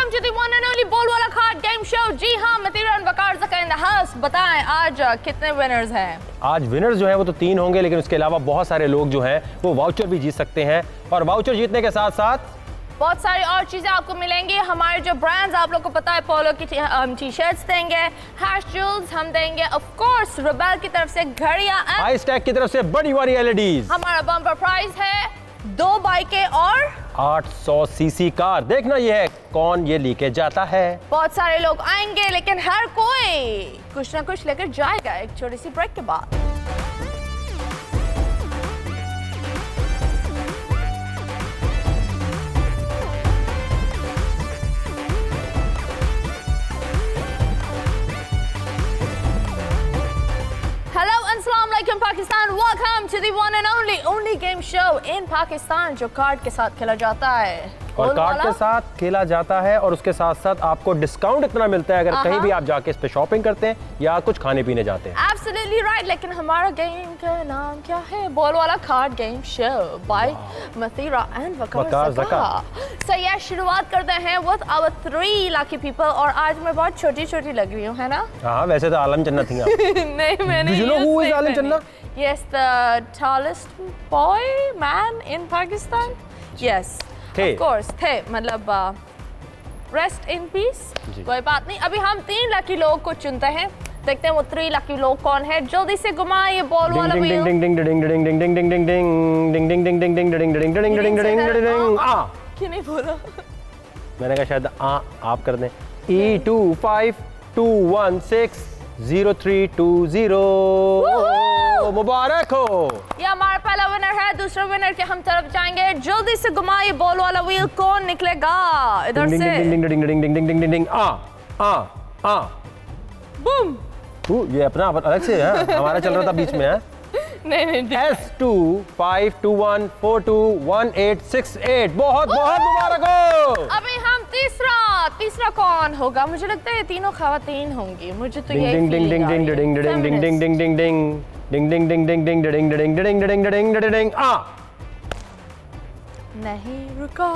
welcome to the one and only BOLWala card game show। जी हाँ, Mathira Waqar Zaka in the house। बताएं आज कितने winners हैं? आज विनर्स जो है वो तो 3 होंगे, लेकिन उसके अलावा बहुत सारे लोग जो हैं वो वाउचर भी जीत सकते हैं, और वाउचर जीतने के साथ साथ बहुत सारी और चीजें आपको मिलेंगी। हमारे जो ब्रांड्स आप लोग को पता है, पोलो की टी शर्ट्स देंगे, हैश जूल्स हम देंगे, ऑफ कोर्स रेबेल की तरफ से घड़ियां, आइसay की तरफ से बड़ी वाली LEDs। हमारा बम्पर प्राइज है 2 बाइकें और 800 सीसी कार। देखना ये है कौन ये लेके जाता है। बहुत सारे लोग आएंगे, लेकिन हर कोई कुछ ना कुछ लेकर जाएगा एक छोटी सी ब्रेक के बाद। Pakistan, welcome to the one and only game show in Pakistan जो कार्ड के साथ खेला जाता है। और कार्ड के साथ खेला जाता है, और उसके साथ साथ आपको डिस्काउंट इतना मिलता है अगर कहीं भी आप जाके इस पे शॉपिंग करते हैं या कुछ खाने पीने जाते हैं। Absolutely right. लेकिन हमारा गेम का नाम क्या है? BOLWala card game show by Mathira Waqar Zaka। So ये शुरुआत करते हैं विद आवर 3 लकी पीपल, और आज मैं बहुत छोटी लग रही हूँ, है ना? हाँ, वैसे तो आलम चन्ना थी आप। नहीं, मैंने you know who is आलम चन्ना? Yes, the tallest man in Pakistan. Yes, of course थे, मतलब रेस्ट इन पीस। कोई बात नहीं, अभी हम 3 लकी लोगों को चुनते हैं। देखते हैं वो 3 लकी लोग कौन है। जल्दी से घुमाए ये बॉल वाला व्हील। क्यों नहीं बोला? मैंने कहा शायद आप कर दें। E25216032 मुबारक हो। ये हमारा पहला विनर है। दूसरा विनर के हम तरफ जाएंगे। जल्दी से घुमाइए बॉल वाला व्हील, कौन निकलेगा इधर से? बूम। ये अपना अलग से है, हमारा चल रहा था बीच में है। नहीं। S2521421868 बहुत मुबारक हो। अभी हम तीसरा कौन होगा? मुझे लगता है तीनों खवातीन होंगी। मुझे तो यही नहीं रुका।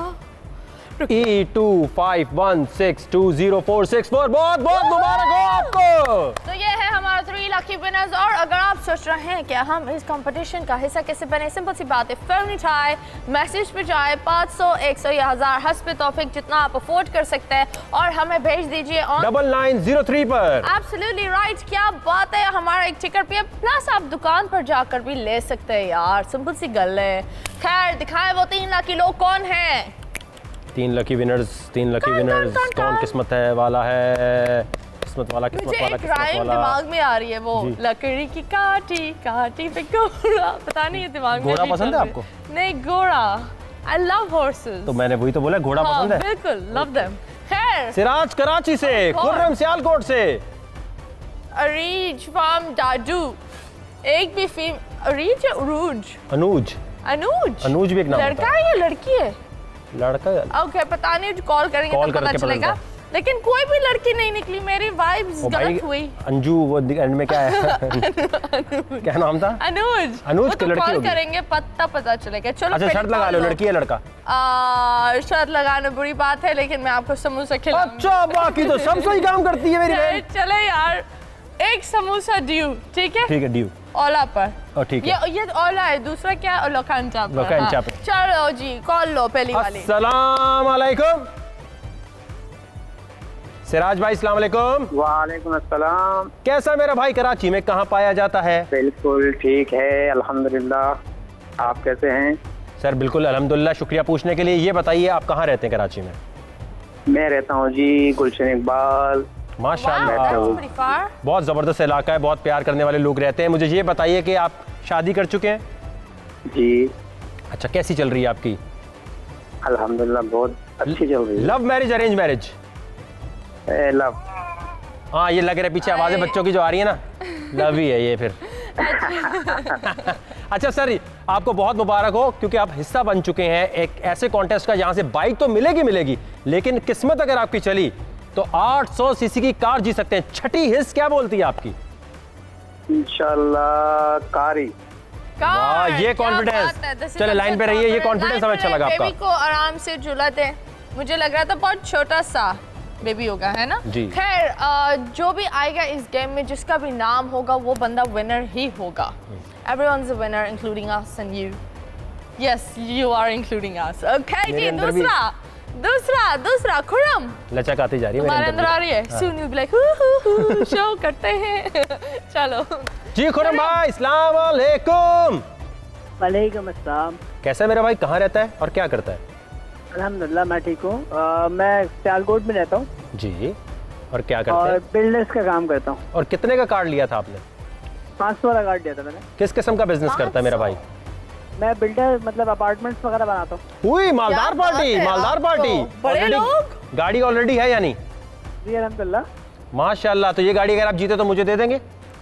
E25162046 बहुत मुबारक हो आपको। तो ये है हमारा 3 लकी विनर्स। और अगर आप सोच रहे हैं कि हम इस कंपटीशन का हिस्सा कैसे बने, सिंपल सी बात है, फिल्म उठाए, मैसेज पे जाए 500, 100 या 1000 हस्ब तौफीक जितना आप अफोर्ड कर सकते हैं, और हमें भेज दीजिए ऑन 9903 पर। एब्सोल्युटली राइट, क्या बात है। हमारा एक टिकट पे प्लस आप दुकान पर जाकर भी ले सकते हैं यार, सिंपल सी गल है। खैर, दिखाए वो 3 लकी लोग कौन है। 3 लकी विनर्स कौन किस्मत है वाला है? किस्मत वाला दिमाग में आ रही है, वो लकड़ी की काटी पे घोड़ा। पता नहीं, ये दिमाग में। घोड़ा पसंद है आपको? नहीं, घोड़ा। I love horses. तो मैंने वही तो बोला, घोड़ा पसंद है। बिल्कुल, लव देम। खैर, सिराज कराची से, खुर्रम सियालकोट से, अरीज फ्रॉम डाडू, एक भी अरीज या अनूज भी एक नाम है। लड़का है या लड़की है? लड़का। ओके, पता नहीं, कॉल करेंगे तो पता चलेगा। लेकिन कोई भी लड़की नहीं निकली, मेरी वाइब्स गलत हुई। अंजू, वो एंड में क्या है? क्या नाम था? अनुज की लड़की कॉल करेंगे, पता चलेगा। चलो, अच्छा, शर्त लगा लो, लड़की है लड़का? शर्त लगाना बुरी बात है, लेकिन मैं आपको समोसा खिलाऊंगी। अच्छा, बाकी तो सब सही काम करती है मेरी बहन। चले यार, एक समोसा ड्यू, ठीक है? ठीक है, ड्यू ओला पर। ठीक है, ये ओला है, दूसरा क्या? लोकांचा पर। चलो जी, कॉल लो पहली वाली। अस्सलाम वालेकुम सिराज भाई। अस्सलाम वालेकुम। वालेकुम अस्सलाम। कैसा मेरा भाई कराची में कहाँ पाया जाता है? बिल्कुल ठीक है, अल्हम्दुलिल्लाह। आप कैसे हैं? सर बिल्कुल अल्हम्दुलिल्लाह, शुक्रिया पूछने के लिए। ये बताइए आप कहाँ रहते हैं कराची में? मैं रहता हूँ जी गुलशन इकबाल। माशाल्लाह, बहुत ज़बरदस्त इलाका है, बहुत प्यार करने वाले लोग रहते हैं। मुझे ये बताइए कि आप शादी कर चुके हैं? जी। अच्छा, कैसी चल रही है आपकी? अल्हम्दुलिल्लाह बहुत अच्छी चल रही है। Love marriage, arrange marriage? Love. हाँ, ये लग रहा है पीछे आवाज़ें बच्चों की जो आ रही है ना, लव ही है ये फिर। अच्छा सर, आपको बहुत मुबारक हो, क्योंकि आप हिस्सा बन चुके हैं एक ऐसे कॉन्टेस्ट का जहाँ से बाइक तो मिलेगी, लेकिन किस्मत अगर आपकी चली तो 800 सीसी की कार जीत सकते हैं। छठी हिस्स क्या बोलती है आपकी? इंशाल्लाह कारी। ये कॉन्फिडेंस। चले लाइन पे रहिए, ये कॉन्फिडेंस हमें अच्छा लगा आपका। बेबी को आराम से झूला दे। मुझे लग रहा था बहुत छोटा सा बेबी होगा, है ना? खैर जो भी आएगा इस गेम में, जिसका भी नाम होगा वो बंदा विनर ही होगा। Everyone's a winner including us and you. Yes, you are including us. Okay जी, दूसरा खुरम। लचक आती जा रही है तुम्हारे अंदर आ रही है। Soon you'll be like show करते हैं। चलो जी खुरम भाई, अस्सलाम वालेकुम। वालेकुम अस्सलाम। कैसा है मेरा भाई, कहाँ रहता है और क्या करता है? अल्हम्दुलिल्लाह मैं ठीक हूँ। मैं सियालकोट में रहता हूँ जी। और क्या करते हैं? और बिजनेस का काम करता हूँ। और कितने का कार्ड लिया था आपने? 500 वाला कार्ड लिया था मैंने। किस किस्म का बिजनेस करता है मेरा भाई? मैं बिल्डर, मतलब अपार्टमेंट्स वगैरह बनाता हूँ। हुई मालदार पार्टी, मालदार पार्टी। बड़े लोग। गाड़ी ऑलरेडी है यानी? जी अल्हम्दुलिल्लाह। माशाल्लाह। तो ये गाड़ी अगर आप जीते तो मुझे दे देंगे?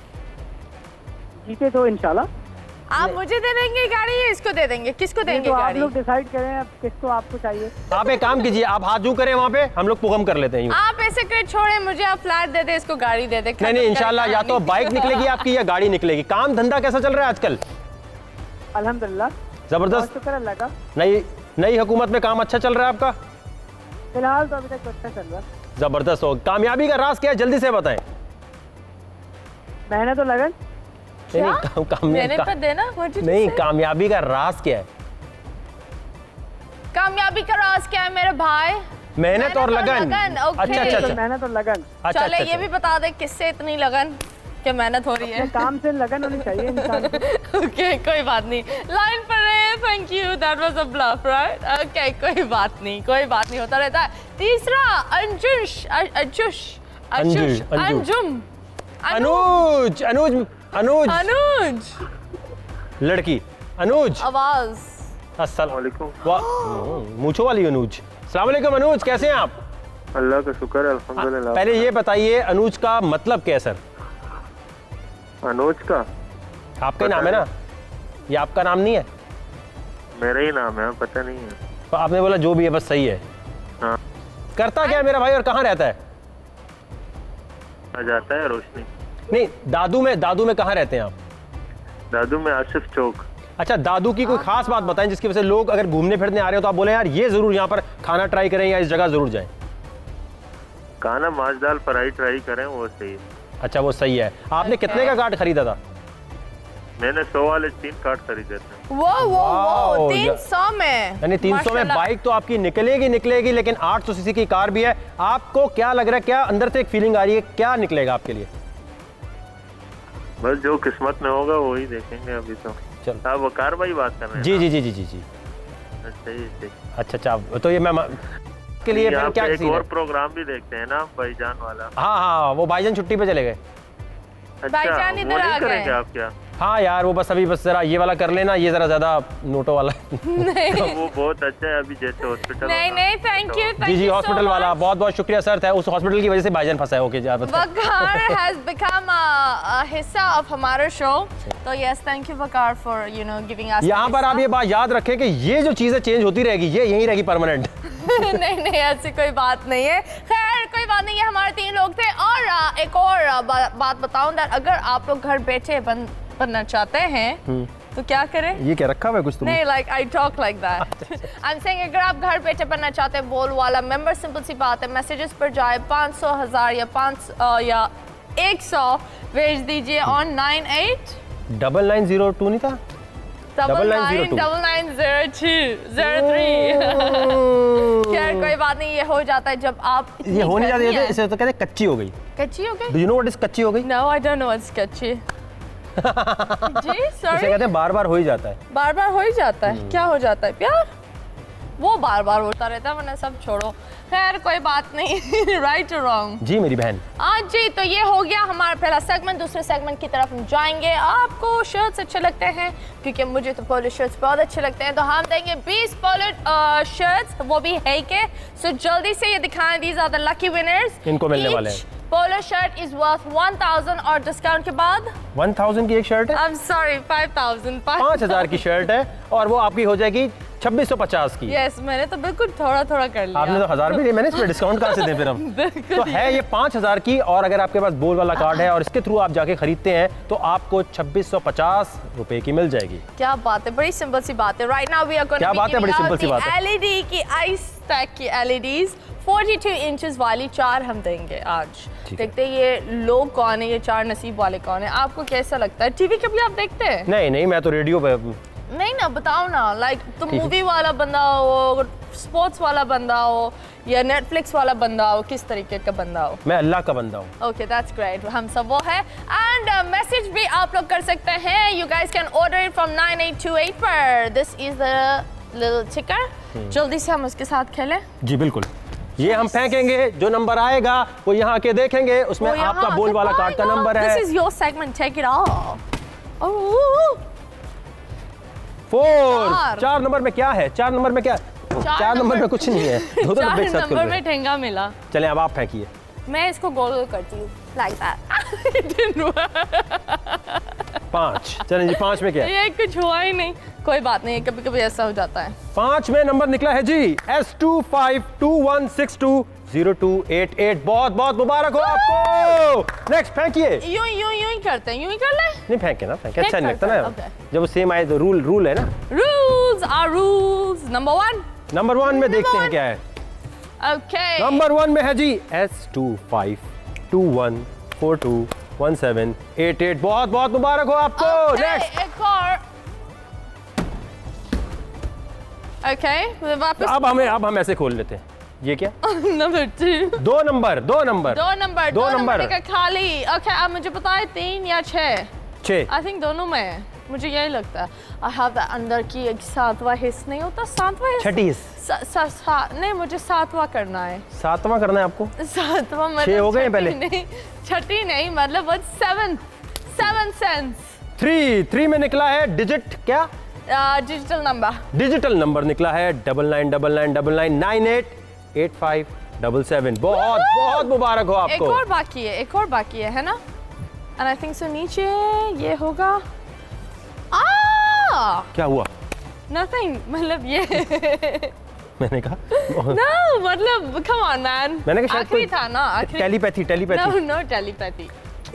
जीते तो इंशाल्लाह। आप मुझे दे देंगे गाड़ी या इसको दे देंगे? किसको देंगे तो गाड़ी? आप लोग डिसाइड करें अब किसको आपको चाहिए। आप एक काम कीजिए, आप हाथ जू करें वहाँ पे, हम लोग पुगम कर लेते हैं। आप ऐसे कर छोड़े, मुझे आप फ्लैट दे दे, इसको गाड़ी दे दे। नहीं इंशाल्लाह, या तो बाइक निकलेगी आपकी या गाड़ी निकलेगी। काम धंधा कैसा चल रहा है आजकल? अल्हम्दुलिल्लाह जबरदस्त। शुक्र अल्लाह का। नई हुकूमत में काम अच्छा चल रहा है आपका? फिलहाल तो अभी तक अच्छा चल रहा है। जबरदस्त हो। कामयाबी का राज क्या है, जल्दी से बताएं। मेहनत तो लगन। नहीं, कामयाबी का राज क्या है? कामयाबी का राज क्या है मेरे भाई? मेहनत और लगन। अच्छा। मेहनत और लगन। चले ये भी बता दे किससे इतनी लगन कि मेहनत हो रही है? काम से लगन होनी चाहिए इंसान को। ओके कोई बात नहीं, लाइन पर रहे। Thank you, that was a bluff right. Okay कोई बात नहीं होता रहता है। तीसरा अनुज लड़की अनुज। आवाज। अस्सलाम वालेकुम। मूंछों वाली अनुज। अस्सलाम वालेकुम अनुज, कैसे हैं आप? अल्लाह का शुक्र है, अल्हम्दुलिल्लाह। पहले ये बताइए अनुज का मतलब क्या है सर? अनुज का आपका नाम है ना? ये आपका नाम नहीं है? मेरा ही नाम है, पता नहीं है। तो आपने बोला जो भी है बस सही है। हाँ। करता क्या है मेरा भाई और कहाँ रहता है? आ जाता है रोशनी। नहीं, दादू में कहाँ रहते हैं आप? दादू में आसिफ चौक। अच्छा, दादू की कोई खास बात बताएं जिसकी वजह से लोग अगर घूमने फिरने आ रहे हो तो आप बोले यार ये जरूर यहाँ पर खाना ट्राई करें या इस जगह जरूर जाएं। खाना माछ दाल फ्राई ट्राई करें, वो सही है। अच्छा वो सही है। आपने कितने का कार्ड खरीदा था? मैंने 100 वाले 3 कार्ड खरीदे थे। वो 300 में। यानी 300 में बाइक तो आपकी निकलेगी, लेकिन 800 सीसी की कार भी है। आपको क्या लग रहा है, क्या अंदर से एक फीलिंग आ रही है, क्या निकलेगा आपके लिए? बस जो किस्मत में होगा वही देखेंगे अभी तो। चल आप वकार भाई बात कर रहे हैं? जी। अच्छा तो ये मैं के लिए फिर क्या एक और प्रोग्राम भी देखते हैं ना भाईजान वाला। हाँ, वो भाईजान छुट्टी पे चले गए। भाईजान इधर आ गए। आप क्या? हाँ यार, वो बस जरा ये वाला कर लेना, ये जरा ज्यादा नोटो वाला। वो बहुत अच्छा है अभी जैसे हॉस्पिटल। नहीं थैंक यू। जी हॉस्पिटल वाला बहुत शुक्रिया सर। उस हॉस्पिटल की वजह से भाईजान फंसा है। ओके जी, वकार हैज बिकम अ हिस्सा ऑफ हमारा शो। तो yes, thank you Waqar for giving us. यहाँ पर आप ये बात याद रखें कि ये जो चीजें चेंज होती रहेगी, ये यहीं रहेगी परमानेंट। नहीं ऐसी कोई बात नहीं है। खैर कोई बात नहीं है, हमारे 3 लोग थे। और एक और बात बताऊं, अगर आप लोग घर बैठे बनना चाहते हैं तो क्या करें? ये क्या रखा हुआ है कुछ तुमने? नहीं, like I talk like that. I am saying अगर आप घर बैठे बनना चाहते हैं बोल वाला मेंबर, सिंपल सी बात है, मैसेजेस पर जाए 500, 1000 या 500 या 100 भेज दीजिए ऑन 98 9902 नहीं था? 99990203। खैर कोई बात नहीं, ये हो जाता है जब आप ये होने जाती है। इसे तो कहते हैं कच्ची हो गई। Do you know what is कच्ची हो गई? No I don't know what is कच्ची। जी सॉरी। इसे कहते हैं बार-बार हो ही जाता है। बार-बार हो ही जाता है। क्या हो जाता है? प्यार वो बार-बार होता रहता है, वरना सब छोड़ो। खैर कोई बात नहीं। राइट और रॉन्ग? जी मेरी बहन। जी तो ये हो गया हमारा पहला सेगमेंट। दूसरे सेगमेंट की तरफ हम जाएंगे। आपको शर्ट्स अच्छे लगते हैं? क्योंकि मुझे तो पोलो शर्ट्स बहुत अच्छे लगते हैं, तो हम देंगे 20 पोलो शर्ट्स, वो भी है के। सो जल्दी से ये दिखाएं, these are the lucky winners. इनको मिलने वाले हैं। पोलो शर्ट इज वर्थ 1000 और डिस्काउंट के बाद 1000 की एक शर्ट है। आई एम सॉरी 5000 5000 की शर्ट है और वो आपकी हो जाएगी 2650 की। यस, मैंने तो बिल्कुल थोड़ा थोड़ा कर लिया। आपने तो 1000 भी नहीं, मैंने इसमें डिस्काउंट कहाँ से दें फिर हम। तो है ये 5000 की, और अगर आपके पास बोल वाला कार्ड है और इसके थ्रू आप जाके खरीदते हैं तो आपको 2650 रुपए की मिल जाएगी। क्या बात है, बड़ी सिंपल सी बात है। Right now we are going क्या बात है, बड़ी सिंपल सी बात है। एलईडी की आइसटेक की एलईडीज 42 इंचेस वाली 4 हम देंगे आज। देखते हैं ये लोग कौन है, ये 4 नसीब वाले कौन है। आपको कैसा लगता है? टीवी कभी आप देखते हैं? नहीं, मैं तो रेडियो पे। नहीं ना, बताओ ना। लाइक तो मूवी वाला बंदा हो, स्पोर्ट्स वाला बंदा हो, या नेटफ्लिक्स वाला बंदा हो, किस तरीके का बंदा हो? मैं अल्लाह का बंदा हूँ। Okay, that's great. हम सब वो है। एंड मैसेज भी आप लोग कर सकते हैं। You guys can order it from 9828 पर। दिस इज द लिटिल टिकर। जल्दी से हम उसके साथ खेलें। जी बिल्कुल, ये हम फेंकेंगे, जो नंबर आएगा वो यहाँ के देखेंगे, उसमें आपका बोल वाला कार्ड का नंबर है। This is your segment, take it off. 4 number में क्या है? 4 नंबर में क्या है? 4 नंबर में कुछ नहीं है। 4 नंबर में ठेंगा मिला। चलें अब आप फेंकिए। मैं इसको गोल गोल करती हूँ लाइक दैट। 5। चलें जी, 5 में क्या है? ये कुछ हुआ ही नहीं। कोई बात नहीं, कभी कभी ऐसा हो जाता है। 5 में नंबर निकला है जी S2521620288। बहुत बहुत मुबारक हो आपको। नेक्स्ट फेंकिए। यूं ही करते हैं, यूं ही कर ले। नहीं फेंके ना, फेंके अच्छा नहीं लगता ना। जब वो सेम आए तो रूल है ना। Rules are rules. नंबर 1 में देखते हैं क्या है। ओके, नंबर 1 में है जी S2521421788। बहुत बहुत मुबारक हो आपको। नेक्स्ट एक और। ओके, वापस। अब हम ऐसे खोल लेते हैं। ये क्या? नंबर 2। 2 नंबर खाली। ओके, अब मुझे बताए 3 या 6? 6। आई थिंक दोनों में है, मुझे यही लगता है। आई हैव द अंदर की एक 7वां हिस्सा नहीं होता, 7वां हिस्सा। 6ठी हिस्सा नहीं, मुझे 7वां करना है। 7वां करना है आपको? 7वां मतलब 6 हो गए पहले। नहीं, 6ठी नहीं, मतलब 7 सेंस। 3 में निकला है डिजिट क्या? डिजिटल नंबर निकला है 999999988577। बहुत बहुत मुबारक हो आपको। एक और बाकी है ना? एंड आई थिंक सो नीचे ये होगा। क्या हुआ? नथिंग, मतलब ये मैंने कहा no, मतलब कम ऑन मैन। मैंने कहा आखिरी था ना, टेलीपैथी। No telepathy.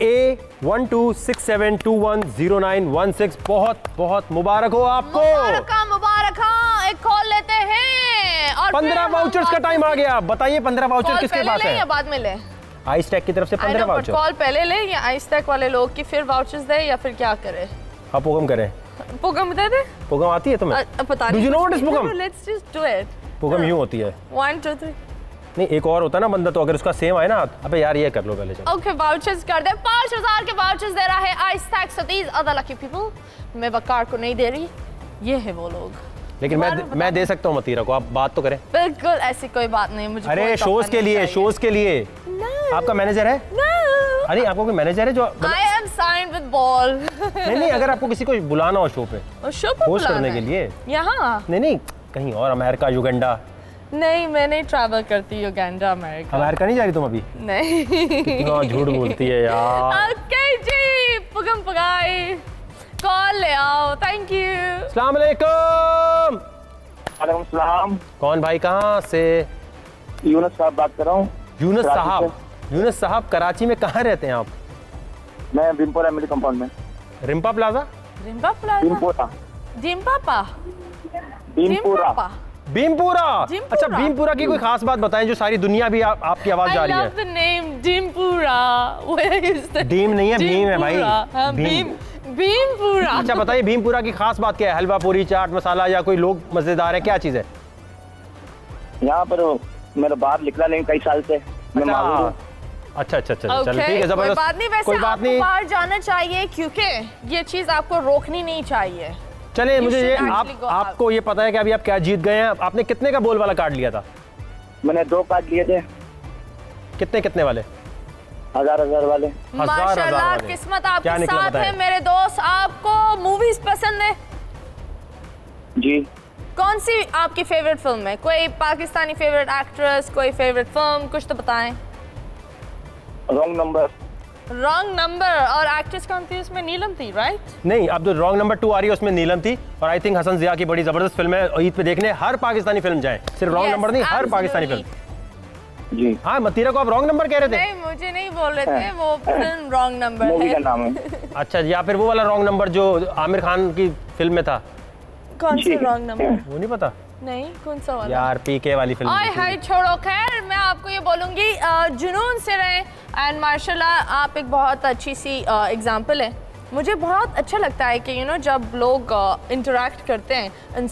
A1267210916। बहुत बहुत मुबारक हो आपको। मुबारक। हाँ, एक कॉल लेते हैं और 15 वाउचर्स का टाइम आ गया। बताइए 15 वाउचर किसके पास है? या बाद में ले? आइसटेक की तरफ से 15 वाउचर। कॉल पहले ले या आइसटेक वाले लोग की फिर वाउचर्स दे, या फिर क्या करे? आप हुक्म करें। पुगम दे दे। पुगम आती है तुम्हें? पता नहीं। Do you know what is पुगम? Let's just do it. पुगम यूं होती है 1 2 3। नहीं, एक और होता है ना बंदा, तो अगर उसका सेम आए ना, अबे यार ये कर लो पहले। ओके, वाउचर्स कर दे। 5000 के वाउचर्स दे रहा है Icetech. So these are the lucky people. मैं वकार को नहीं दे रही, ये है वो लोग। लेकिन मैं दे सकता हूँ मतीरा को। आप बात तो करें। बिल्कुल, ऐसी कोई बात नहीं। मुझे अरे शोज के लिए आपका मैनेजर है? अरे आपको कोई मैनेजर है जो? I am signed with BOL। नहीं, अगर आपको किसी को बुलाना हो शो पे होस्ट करने के लिए। यहाँ नहीं, कहीं और, अमेरिका, युगांडा। नहीं, मैं नहीं ट्रैवल करती युगांडा अमेरिका नहीं जा रही तुम अभी? नहीं। कितना झूठ बोलती है यार। ओके जी, पुगम पगाई कॉल ले आओ। Thank you. अस्सलाम वालेकुम। वालेकुम सलाम। कौन भाई, कहाँ से? यूनुस साहब बात कर रहा हूँ। यूनुस साहब कराची में कहाँ रहते हैं आप? मैं बिम्पोरा मिल कंपाउंड में। रिम्पा प्लाजा? भीमपुरा। अच्छा, भीमपुरा की कोई खास बात बताएं जो सारी दुनिया भी आपकी आवाज जा रही है। डीम नहीं है, भीम है भाई। भीमपुरा। अच्छा बताइए, भीमपुरा की खास बात क्या है? हलवा पूरी, चाट मसाला, या कोई लोग मजेदार है, क्या चीज है? यहाँ पर मेरा बाहर निकला नहीं कई साल से। अच्छा, चलो ठीक है, जबरदस्त। कोई बात नहीं, बाहर जाना चाहिए क्योंकि ये चीज आपको रोकनी नहीं चाहिए। चलिए, मुझे ये आपको ये पता है कि अभी आप क्या जीत गए हैं? आपने कितने का बोल वाला कार्ड लिया था? मैंने 2 कार्ड लिए थे। कितने वाले? 1000 वाले। माशाल्लाह, किस्मत आपके साथ है मेरे दोस्त। आपको मूवीज पसंद है? जी। कौन सी आपकी फेवरेट फिल्म है? कोई पाकिस्तानी फेवरेट एक्ट्रेस, कोई फेवरेट फिल्म, कुछ तो बताएं। Wrong number. Wrong number. और एक्ट्रेस कौन थी उसमें? नीलम थी, राइट? नहीं, अब जो रॉन्ग नंबर 2 आ रही है उसमें नीलम थी। और आई थिंक हसन जिया की बड़ी जबरदस्त फिल्म है, ईद पे देखने हर पाकिस्तानी फिल्म जाए, सिर्फ रॉन्ग नंबर नहीं, हर पाकिस्तानी फिल्म। जी हाँ, मतीरा को आप रॉन्ग नंबर कह रहे थे? नहीं, मुझे नहीं बोल रहे थे, वो फिल्म रॉन्ग नंबर है। नाम है। अच्छा, या फिर वो वाला रॉन्ग नंबर जो आमिर खान की फिल्म में था? कौन सा रॉन्ग नंबर? वो नहीं पता नहीं, कौन सा वाला? यार पीके वाली फिल्म। हाय छोड़ो, खैर मैं आपको ये बोलूँगी, जुनून से रहें। एंड माशाल्लाह आप एक बहुत अच्छी सी एग्जांपल है। मुझे बहुत अच्छा लगता है कि जब लोग इंटरेक्ट करते हैं,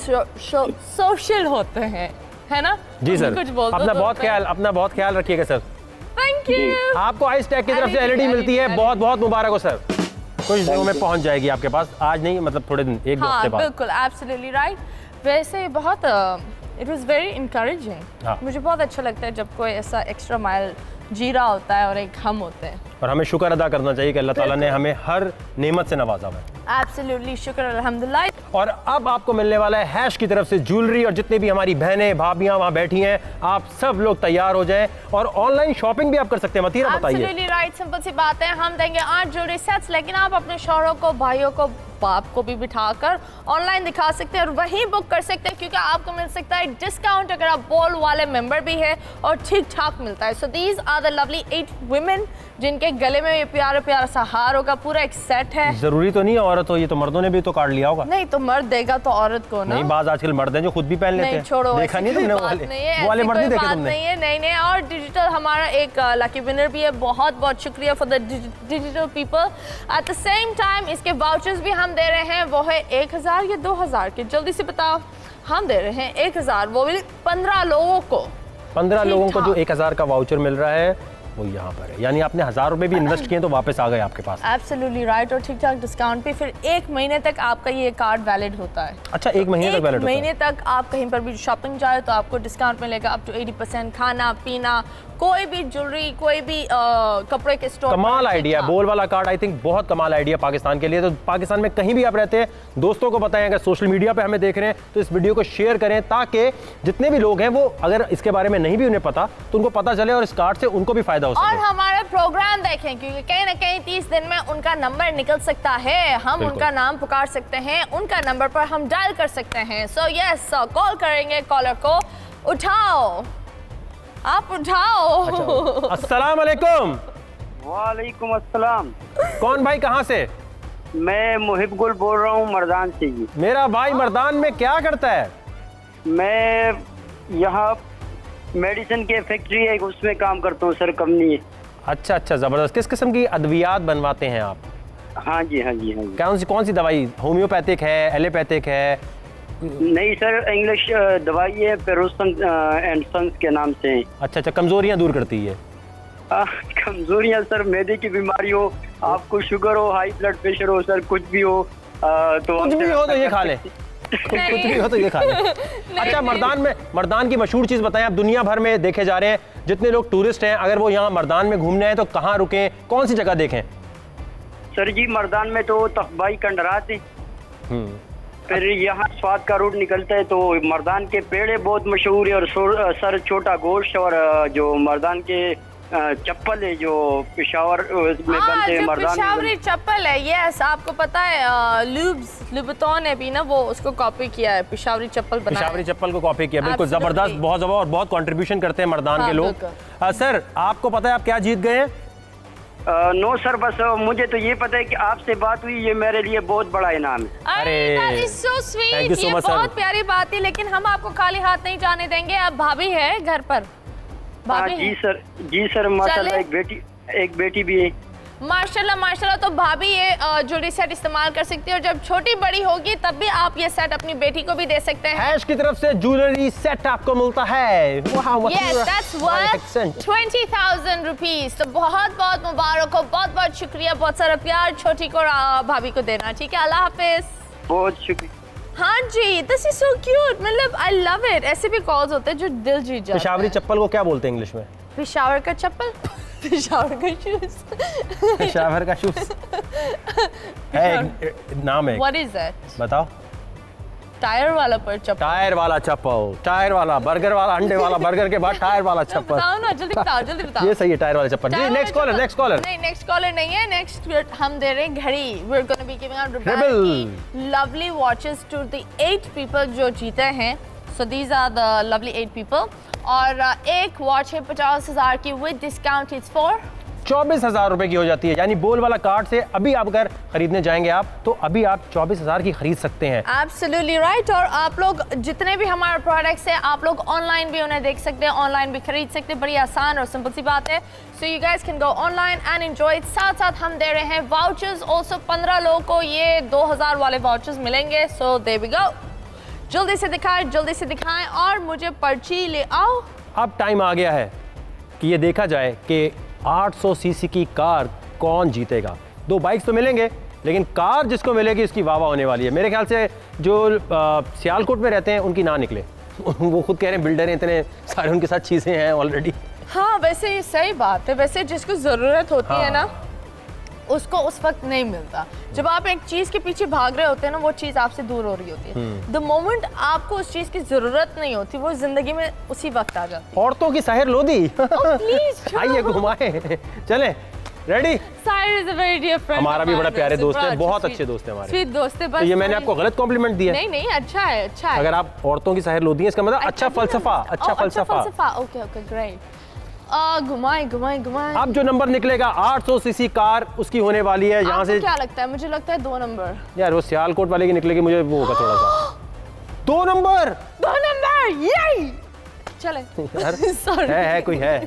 सोशल होते हैं, है ना? जी सर, कुछ बोल अपना बहुत ख्याल रखिएगा सर। Thank you. आपको आइस टैग की तरफ से एलईडी मिलती है, बहुत बहुत मुबारक हो सर। कुछ दिनों में पहुंच जाएगी आपके पास, आज नहीं मतलब थोड़े दिन, एक दो हफ्ते बाद। बिल्कुल, एब्सोल्युटली राइट। वैसे बहुत इट वाज वेरी इनकरेजिंग। मुझे बहुत अच्छा लगता है जब कोई ऐसा एक्स्ट्रा माइल जी रहा होता है और एक हम होते हैं। और हमें शुक्र अदा करना चाहिए कि अल्लाह ताला ने हमें हर नेमत से नवाजा है। एब्सोल्युटली, शुक्र अल्हम्दुलिल्लाह। और अब आपको मिलने वाला है हैश की तरफ से ज्वेलरी, और जितनी भी हमारी बहनें भाभियां वहां बैठी हैं, आप सब लोग तैयार हो जाएं और ऑनलाइन शॉपिंग भी आप कर सकते हैं। मतीरा बताइए। एब्सोल्युटली राइट, सिंपल सी बात है, हम देंगे 8 ज्वेलरी सेट्स, लेकिन आप अपने शौहरों को, भाइयों को, बाप को भी बिठाकर ऑनलाइन दिखा सकते हैं और वहीं बुक कर सकते हैं, क्योंकि आपको मिल सकता है डिस्काउंट अगर आप बोल वाले मेंबर भी है, और ठीक ठाक मिलता है। So these are the lovely 8 women जिनके गले में ये प्यारा प्यारा सा हार होगा, पूरा एक सेट है। जरूरी तो नहीं औरत हो, ये तो मर्दों ने भी तो कार्ड लिया होगा। नहीं तो मर्द देगा तो औरत को ना। नहीं, बाज आजकल मर्द हैं जो खुद भी पहन लेते हैं। छोड़ो, देखा नहीं तुमने? वो वाले मर्द नहीं देखे तुमने? नहीं। और डिजिटल हमारा एक लकी विनर भी है, बहुत बहुत शुक्रिया for the digital people. At the same time इसके वाउचर्स भी हम दे रहे हैं, वो है 1000 या 2000 के, जल्दी से बताओ। हम दे रहे हैं 1000, वो भी 15 लोगों को। 15 लोगों को जो 1000 का वाउचर मिल रहा है वो यहाँ पर है, यानी आपने 1000 रुपए भी इन्वेस्ट किए तो वापस आ गए आपके पास। एब्सोल्युटली राइट, और ठीक ठाक डिस्काउंट पे फिर 1 महीने तक आपका ये कार्ड वैलिड होता है। अच्छा, 1 महीने तक वैलिड होता है? 1 महीने तक आप कहीं पर भी शॉपिंग जाए तो आपको डिस्काउंट मिलेगा अप टू 80%। खाना पीना, कोई भी ज्वेलरी, कोई भी कपड़े के स्टोर। कमाल आइडिया, बोल वाला कार्ड आई थिंक बहुत कमाल आइडिया पाकिस्तान के लिए। तो पाकिस्तान में कहीं भी आप रहते हैं, दोस्तों को बताएं, अगर सोशल मीडिया पे हमें देख रहे हैं तो इस वीडियो को शेयर करें, ताकि जितने भी लोग हैं वो अगर इसके बारे में नहीं भी उन्हें पता तो उनको पता चले और इस कार्ड से उनको भी फायदा हो सके। और हमारा प्रोग्राम देखें, क्योंकि कहीं ना कहीं 30 दिन में उनका नंबर निकल सकता है, हम उनका नाम पुकार सकते हैं, उनका नंबर पर हम डायल कर सकते हैं। सो यस, कॉल करेंगे, कॉलर को उठाओ, आप उठाओ। अच्छा। अस्सलाम वालेकुम। वालेकुम अस्सलाम। कौन भाई, कहाँ से? मैं मुहिब गुल बोल रहा हूँ, मर्दान से जी। मेरा भाई मर्दान में क्या करता है? मैं यहाँ मेडिसिन के फैक्ट्री है, उसमें काम करता हूँ सर, कंपनी है। अच्छा, जबरदस्त। किस किस्म की अद्वियात बनवाते हैं आप? हाँ जी। कौन सी दवाई? होम्योपैथिक है, एलोपैथिक है? नहीं सर, इंग्लिश दवाई है, पेरोसन एंड सन्स के नाम से। अच्छा, कमजोरियां दूर करती है? कमजोरियां सर, मैदे की बीमारी हो, आपको शुगर हो, हाई ब्लड प्रेशर हो सर, कुछ भी हो तो कुछ भी हो तो ये खा ले। कुछ भी हो तो ये खा ले। अच्छा, मर्दान की मशहूर चीज बताएं। आप दुनिया भर में देखे जा रहे हैं, जितने लोग टूरिस्ट हैं, अगर वो यहाँ मर्दान में घूमने आए तो कहाँ रुकें, कौन सी जगह देखें? सर जी, मर्दान में तो तखबाई कंडरात है, फिर यहाँ स्वाद का रूट निकलता है, तो मर्दान के पेड़े बहुत मशहूर है, और सर छोटा गोश्त, और जो मर्दान के चप्पल है जो पिशावर में बनते हैं, मर्दान पिशावरी चप्पल है। यस, आपको पता है लुबतौन ने भी ना वो उसको कॉपी किया है, पिशावरी चप्पल बनाया। पिशावरी चप्पल को कॉपी किया, बिल्कुल जबरदस्त, बहुत जबरदस्त, और बहुत कंट्रीब्यूशन करते हैं मर्दान के लोग। सर, आपको पता है आप क्या जीत गए हैं? नो सर, बस मुझे तो ये पता है कि आपसे बात हुई, ये मेरे लिए बहुत बड़ा इनाम है। अरे सो स्वीट, ये बहुत प्यारी बात है, लेकिन हम आपको खाली हाथ नहीं जाने देंगे। अब भाभी है घर पर? भाभी जी सर, माशाल्लाह एक बेटी भी है। माशाल्लाह। तो भाभी ये ज्वेलरी सेट इस्तेमाल कर सकती है, और जब छोटी बड़ी होगी तब भी आप ये सेट अपनी बेटी को भी दे सकते हैं। हैश की तरफ से ज्वेलरी सेट आपको मिलता है। Yes, that's worth 20,000 rupees। तो बहुत बहुत मुबारक हो, बहुत बहुत शुक्रिया, बहुत सारा प्यार छोटी को भाभी को देना, ठीक है? अल्लाह हाफिज। बहुत शुक्रिया। हाँ जी, दिस इज सो क्यूट, मतलब आई लव इट। ऐसे भी कॉल्स होते हैं जो दिल जीत जाते हैं। पिशावरी चप्पल को क्या बोलते हैं इंग्लिश में? पिशावर का चप्पल, पिशावर का शूज, पिशावर का शूज है, नाम है। What is that? बताओ। टायर वाला पर चप्पल। टायर वाला चप्पल, टायर वाला, बर्गर वाला, अंडे वाला, बर्गर के बाद टायर वाला चप्पल। बताओ ना, जल्दी बताओ, जल्दी बताओ। ये सही है, टायर वाला चप्पल। जी नेक्स्ट कॉलर, नेक्स्ट कॉलर। नहीं, नेक्स्ट कॉलर नहीं है, नेक्स्ट हम दे रहे हैं घड़ी। We are gonna be giving out lovely watches to the 8 people जो जीते हैं। So these are the lovely 8 people. और एक वॉच है 50,000 की विद डिस्काउंट, इट्स फॉर 24,000 रुपए की हो जाती है। यानी बोल वाला कार्ड से अभी आप अगर खरीदने जाएंगे आप, तो अभी आप 24,000 की खरीद सकते हैं। Absolutely right. और आप लोग जितने भी हमारे प्रोडक्ट्स हैं, आप लोग ऑनलाइन भी उन्हें देख सकते हैं, ऑनलाइन भी खरीद सकते हैं। बड़ी आसान और सिंपल सी बात है। So you guys can go online and enjoy. साथ साथ हम दे रहे हैं वाउचर्स ऑल्सो। 15 लोगों को ये 2,000 वाले वाउचर्स मिलेंगे। So there we go. जल्दी से दिखाएं, जल्दी से दिखाएं और मुझे पर्ची ले आओ। अब टाइम आ गया है कि ये देखा जाए कि 800 सीसी की कार कौन जीतेगा। 2 बाइक्स तो मिलेंगे, लेकिन कार जिसको मिलेगी उसकी वाह वाह होने वाली है। मेरे ख्याल से जो सियालकोट में रहते हैं उनकी ना निकले। वो खुद कह रहे हैं बिल्डर हैं, इतने सारे उनके साथ चीज़ें हैं ऑलरेडी। हाँ वैसे ये सही बात है। वैसे जिसको ज़रूरत होती है ना, उसको उस वक्त नहीं मिलता। जब आप एक चीज के पीछे भाग रहे होते हैं ना, वो चीज आपसे दूर हो रही होती है। द मोमेंट आपको उस चीज की जरूरत नहीं होती, वो जिंदगी में उसी वक्त आ जाती है। औरतों की साहिर लोधी। प्लीज आइए घुमाए, चले। Ready? Sahir is a very dear friend. हमारा भी बड़ा प्यारे दोस्त है, बहुत अच्छे दोस्त है हमारे। स्वीट दोस्त है। बस ये मैंने आपको गलत कॉम्प्लीमेंट दिया? नहीं नहीं, अच्छा है, अच्छा है। अगर आप औरतों की साहिर लोधी है, इसका मतलब अच्छा फलसफा, अच्छा फलसफा। Okay okay great. घुमाए घुमाए घुमाए। अब जो नंबर निकलेगा 800 सीसी कार, उसकी होने वाली है यहाँ से। क्या लगता है? मुझे लगता है 2 नंबर। यार वो सियालकोट वाले की निकलेगी, मुझे वो होगा थोड़ा सा। 2 नंबर, 2 नंबर, यही चले। सॉरी है कोई है?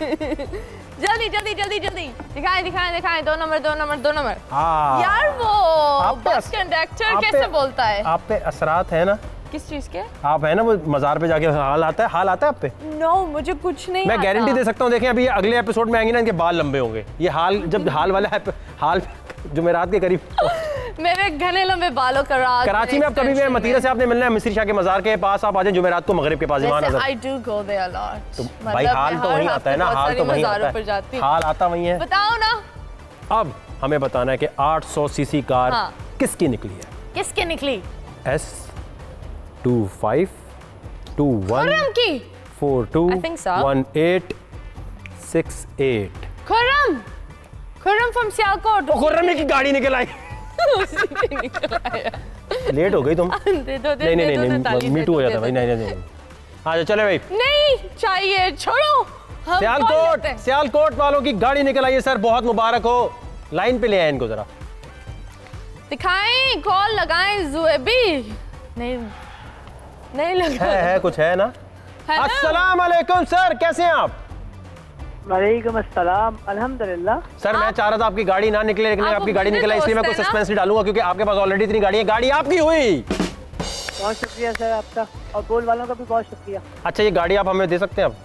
जल्दी जल्दी जल्दी जल्दी दिखाएं दिखाएं दिखाएं। 2 नंबर 2 नंबर 2 नंबर। यार वो बस कंडक्टर कैसे बोलता है? आप पे असरात है ना? किस चीज के? आप है ना वो मजार पे जाके हाल आता है आप पे? नो मुझे कुछ नहीं। मैं गारंटी दे सकता हूँ। देखें अभी अगले एपिसोड में आएंगे ना, इनके बाल लंबे होंगे। ये हाल जब हाल वाला हाल जुमेरात के करीब मेरे घने लंबे बालों का राज। कराची में आप कभी भी मतीरा से आपने मिलना है, मिस्री शाह के मजार के पास आप आ जाए जुमेरात को, मगरिब के पास। I do go there a lot. तो भाई हाल तो वहीं आता है ना, हाल तो वहीं आता है, हाल आता वहीं है। बताओ ना। अब हमें बताना है कि 800 सीसी कार किसकी निकली है? किसकी निकली? S2521 421868। खुर्रम फ्रॉम सियालकोट। खुर्रम की गाड़ी निकल आई। लेट हो गई तुम। नहीं मीटू हो जाता भाई। नहीं हाँ चले भाई। नहीं चाहिए, छोड़ो। सियालकोट वालों की गाड़ी निकल आई है सर, बहुत मुबारक हो। लाइन पे ले आए इनको जरा, दिखाएं, कॉल लगाएं। जुएबी नहीं लगा है कुछ है ना? अस्सलाम वालेकुम सर, कैसे हैं आप? वालेकुम अस्सलाम, अल्हम्दुलिल्लाह। सर मैं चाह रहा था आपकी गाड़ी ना निकले, लेकिन आपकी गाड़ी निकला, इसलिए मैं कोई सस्पेंस नहीं डालूंगा, क्योंकि आपके पास ऑलरेडी इतनी गाड़ी है। गाड़ी आपकी हुई। बहुत शुक्रिया सर आपका, और बोल वालों का भी बहुत शुक्रिया। अच्छा ये गाड़ी आप हमें दे सकते हैं अब?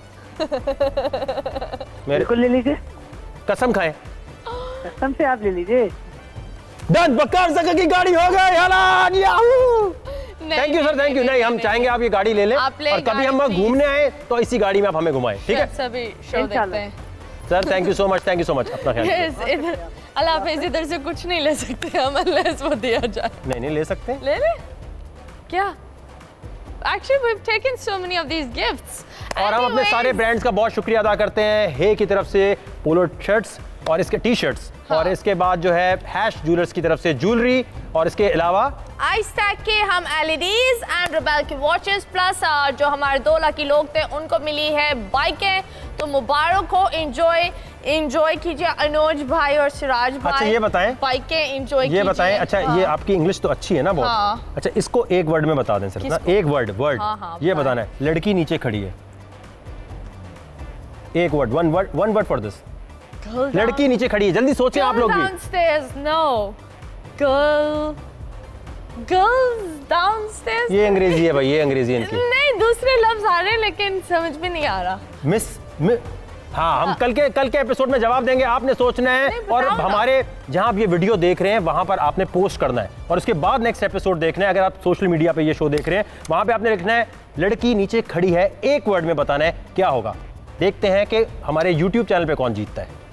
बिल्कुल ले लीजिए। कसम खाएं? कसम से आप ले लीजिए। वकार ज़का की गाड़ी हो गई। Thank you sir, thank you. नहीं हम चाहेंगे आप ये गाड़ी ले लें, और कभी हम घूमने आए तो इसी गाड़ी में आप हमें घुमाएं, ठीक है? सभी शो देखते हैं sir. Thank you so much, thank you so much. अपना ख्याल। अल्लाह हाफिज़। इधर से कुछ नहीं ले सकते हम, अनलेस वो दिया जाए। नहीं ले सकते। ले क्या? Actually, we've taken so many of these gifts. और हम अपने सारे ब्रांड्स का बहुत शुक्रिया अदा करते हैं। हे की तरफ से पोलो शर्ट्स और इसके टी शर्ट्स, और इसके बाद जो है हैश ज्वेलर्स की तरफ से ज्वेलरी, और इसके अलावा आइसै के हम LEDs एंड रेबेल के वॉचेस, प्लस जो हमारे 2 लाख लोग थे उनको मिली है बाइकें। तो मुबारक हो, एंजॉय कीजिए अनुज भाई और सिराज भाई। अच्छा ये बताएं, बाइकें एंजॉय कीजिए। ये बताएं, अच्छा ये आपकी इंग्लिश तो अच्छी है ना बहुत। अच्छा इसको एक वर्ड में बता दें सर ना, एक वर्ड ये बताना है। लड़की नीचे खड़ी है, एक word, one word for this. लड़की नीचे खड़ी है, जल्दी सोचें आप लोग भी। Girls downstairs। ये अंग्रेजी है भाई, ये अंग्रेजी है इनकी। नहीं दूसरे लफ्ज आ रहे हैं, लेकिन समझ में नहीं आ रहा। हाँ हम कल के एपिसोड में जवाब देंगे। आपने सोचना है, और हमारे जहां आप ये वीडियो देख रहे हैं वहां पर आपने पोस्ट करना है, और उसके बाद नेक्स्ट एपिसोड देखना है। अगर आप सोशल मीडिया पे ये शो देख रहे हैं, वहां पे आपने लिखना है लड़की नीचे खड़ी है, एक वर्ड में बताना है क्या होगा। देखते हैं कि हमारे YouTube चैनल पे कौन जीतता है।